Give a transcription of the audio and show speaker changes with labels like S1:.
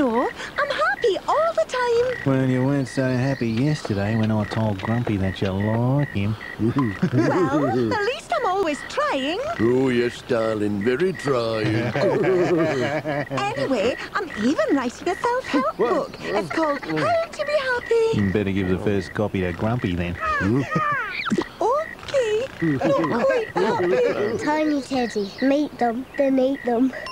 S1: know. I'm happy all the time.
S2: Well, you weren't so happy yesterday when I told Grumpy that you like him.
S1: Well, at least I'm always trying.
S3: Oh, yes, darling, very trying.
S1: Anyway, I'm even writing a self-help book. It's called How to Be Happy.
S2: You better give the first copy to Grumpy then.
S1: Okay, not quite happy.
S4: Tiny Teddy, meet them, then eat them.